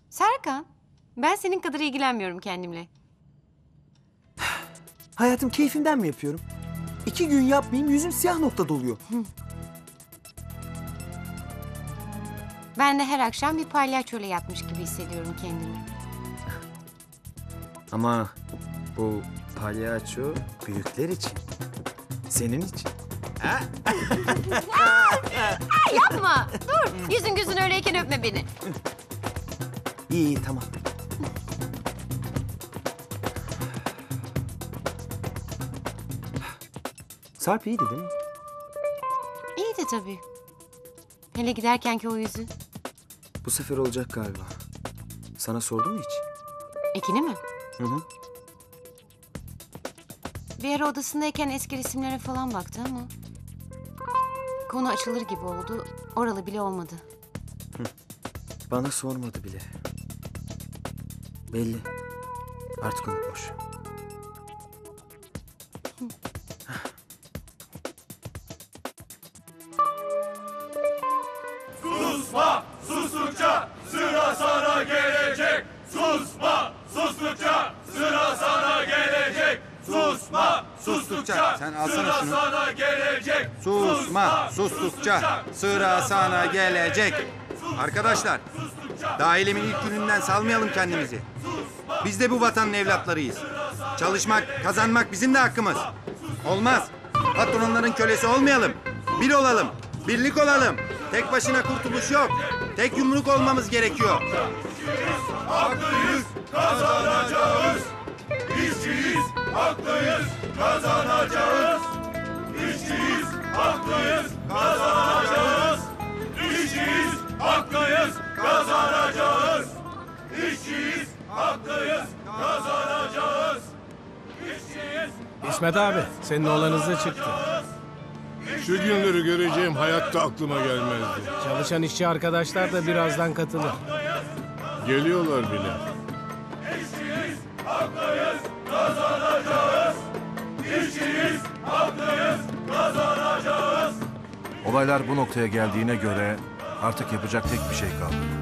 Serkan, ben senin kadar ilgilenmiyorum kendimle. Hayatım keyfimden mi yapıyorum? 2 gün yapmayayım yüzüm siyah nokta doluyor. Ben de her akşam bir palyaçoyla yatmış gibi hissediyorum kendimi. Ama bu palyaço büyükler için. Senin için. Yapma, dur. Yüzün gözün öyleyken öpme beni. İyi tamam. Sarp iyiydi değil mi? İyi de tabii. Hele giderkenki o yüzü. Bu sefer olacak galiba. Sana sordum mu hiç? Ekini mi? Hı hı. Bir ara odasındayken eski resimlere falan baktı ama... konu açılır gibi oldu. Oralı bile olmadı. Bana sormadı bile. Belli. Artık unutmuş. Susma, sustukça sıra sana gelecek. Susma, sustukça sıra sana gelecek. Susma, sustukça Sen alsana sıra şunu. sana gelecek. Susma, sustukça sıra sana gelecek. Arkadaşlar, daha eylemin ilk gününden salmayalım kendimizi. Biz de bu vatanın evlatlarıyız. Çalışmak, kazanmak bizim de hakkımız. Olmaz. Patronların kölesi olmayalım. Bir olalım, birlik olalım. Tek başına kurtuluş yok. Tek yumruk olmamız gerekiyor. Haklıyız, kazanacağız. İşçiyiz, haklıyız, kazanacağız. İşçiyiz, haklıyız, kazanacağız. İşçiyiz, haklıyız, kazanacağız. İşçiyiz, haklıyız, kazanacağız. İşçiyiz, İsmet abi, senin oğlan hızlı çıktı. Şu günleri göreceğim hayatta aklıma gelmezdi. Çalışan işçi arkadaşlar da birazdan katılır. Geliyorlar bile. haklıyız, kazanacağız. İşçiyiz, haklıyız, kazanacağız. Olaylar bu noktaya geldiğine göre artık yapacak tek bir şey kaldı.